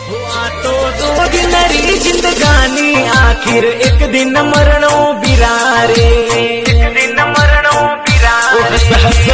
हुआ तो दो दिन री जिंदगानी, आखिर एक दिन मरणों बिरारे, एक दिन मरणों बिरारे।